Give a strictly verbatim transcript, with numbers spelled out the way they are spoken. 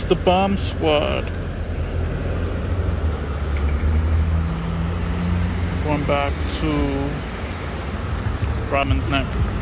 It's the bomb squad. Going back to Robin's Neck.